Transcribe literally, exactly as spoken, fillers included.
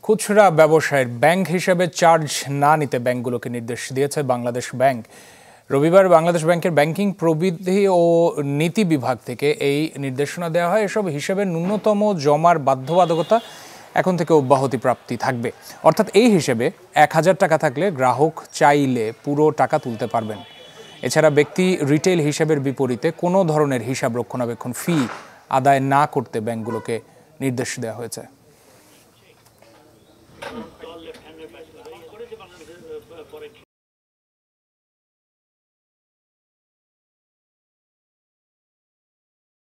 খুচরা ব্যবসায়ের ব্যাংক হিসেবে চার্জ না নিতে ব্যাংকগুলোকে নির্দেশ দিয়েছে বাংলাদেশ ব্যাংক। রবিবার বাংলাদেশ ব্যাংকের ব্যাংকিং প্রবিধি ও নীতি বিভাগ থেকে এই নির্দেশনা দেওয়া হয়। এসব হিসেবে ন্যূনতম জমার বাধ্যবাধকতা এখন থেকে অব্যাহতি প্রাপ্তি থাকবে। অর্থাৎ এই হিসেবে এক হাজার টাকা থাকলে গ্রাহক চাইলে পুরো টাকা তুলতে পারবেন। এছাড়া ব্যক্তি রিটেল হিসাবের বিপরীতে কোনো ধরনের হিসাব রক্ষণাবেক্ষণ ফি আদায় না করতে ব্যাংকগুলোকে নির্দেশ দেওয়া হয়েছে।